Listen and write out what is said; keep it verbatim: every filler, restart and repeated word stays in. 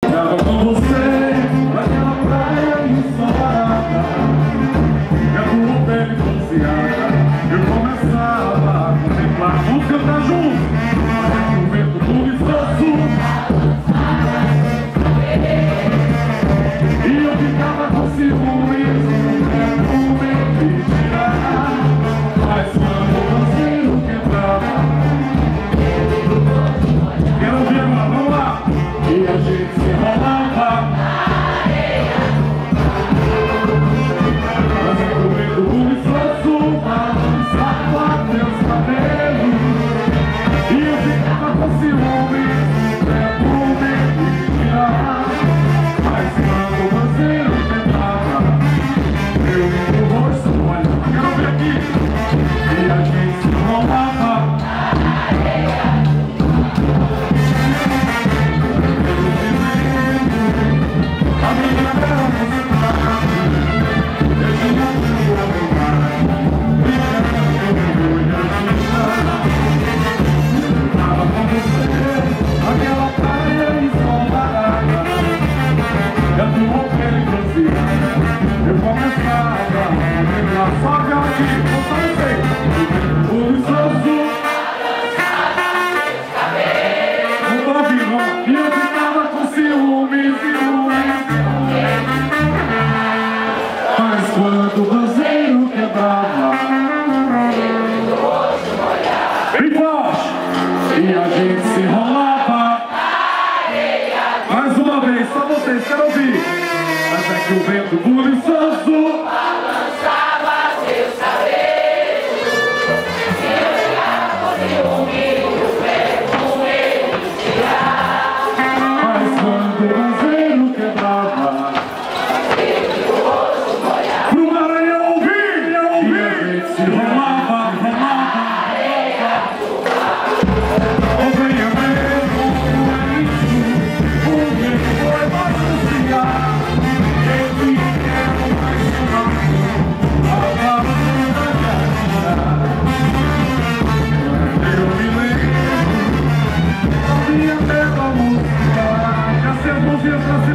Tava com você naquela praia ensolarada, e a tua pele bronzeada. Eu começava a contemplar. Vamos cantar juntos. Até que o vento do esforço, e eu ficava com ciúmes, com medo de tirar. Mas quando o parceiro quebrava, quero ouvir agora, vamos lá. E a gente se enrolava na areia, fazendo o vento do esforço, balançava meus cabelos. E eu ficava com ciúmes, com medo de tirar. Mas quando o parceiro quebrava, eu vi o rosto olhava. Quero ver aqui. E a gente se enrolava na areia, a minha bela mocidade, eu tinha tua vontade, brincando e agitada. Tava com você naquela praia ensolarada, e a tua pele bronzeada. Eu começava a lembrar só aquela aqui, eu só não sei. O esforço, não tô ouvindo, ó. E eu ficava com ciúmes, ciúmes. Mas quando o banzeiro quebrava, bem forte, e a gente se enrolava. Mais uma vez, só vocês, quero ouvir. Mas é que o vento buliçoso balançava seus cabelos, e eu ficava com ciúme, o pé com medo de tirar. Mas quando o banzeiro quebrava, o rosto molhava, pro Maranhão ouvir, e a gente se enrolava, enrolava. Ou venha mesmo, é isso, o vento foi mais anunciar. Ele quer mais chamado, a palavra de eu me lembro da minha bela música, que as mãozinhas pra